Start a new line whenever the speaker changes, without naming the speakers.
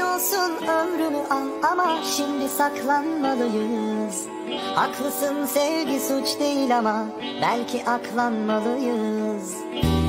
olsun ömrümü al, ama şimdi saklanmalıyız. Haklısın, sevgi suç değil ama belki aklanmalıyız.